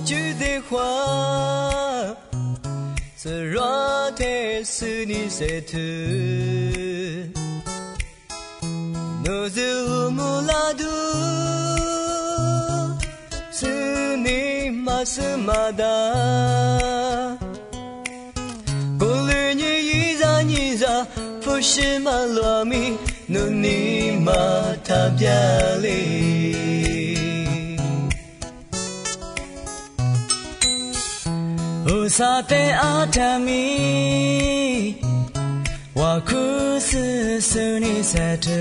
句的话，自然的是你写的。那是乌木拉杜，是你马是马达。过了你一扎一扎，不是马罗米，努尼马塔比亚里。萨德阿塔米，瓦库斯苏尼萨特，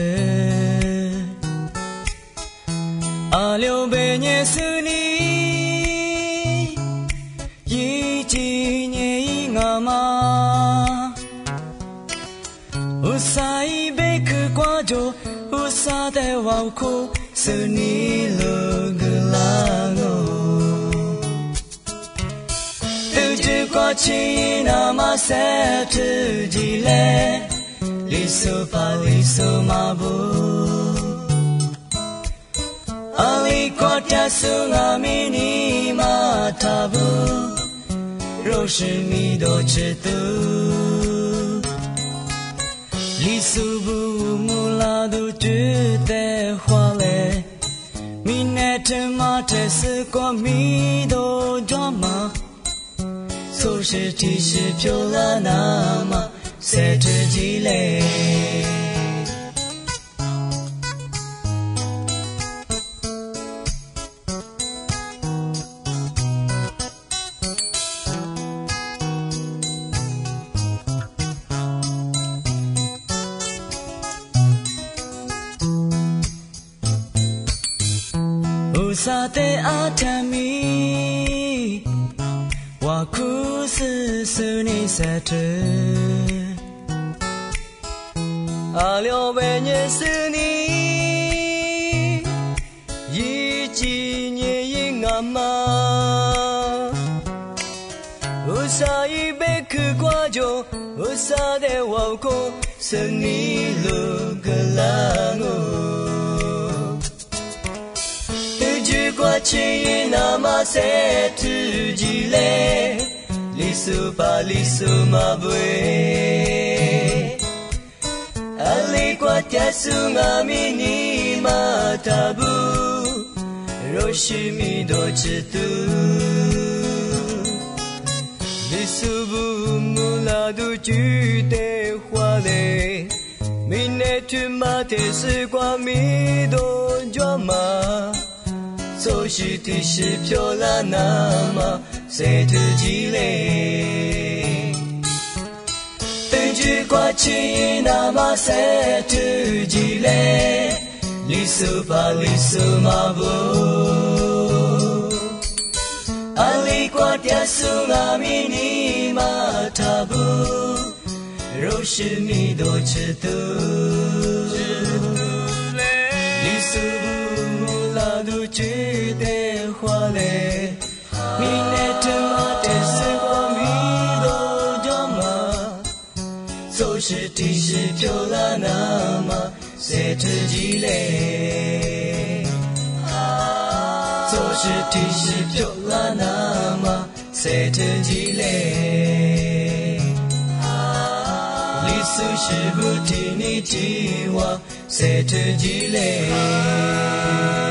阿留贝涅苏尼，一几年一阿玛，乌萨伊贝克瓜州，乌萨德瓦库苏尼罗格拉诺。过去那么些日子嘞，里苏巴里苏马布，阿里过家苏阿米尼马塔布，若是米多吃度，里苏布木拉杜知得话嘞，米内特马特斯过米多抓马。都是提示漂亮那么塞着积累。乌萨德阿塔米。瓦库斯苏尼萨特，阿留贝涅斯尼，一几年一阿玛，乌萨伊贝克瓜州，乌萨德瓦库斯尼鲁格拉诺。过去那么些日子嘞，里苏巴里苏马布，阿里过家苏阿米尼马塔布，若是米多吃度，里苏布木拉杜句的话嘞，米内图马特斯瓜米多抓马。都是提示漂亮那么谁自己嘞？根据过去那么谁自己嘞？里苏巴里苏马布，阿里过家苏阿米尼马塔布，若是米多吃度，里苏布拉杜知。话嘞，米内特马特斯过米多抓马，都是提示漂亮那么谁自己嘞？都是提示漂亮那么谁自己嘞？里苏是不听你计划谁自己嘞？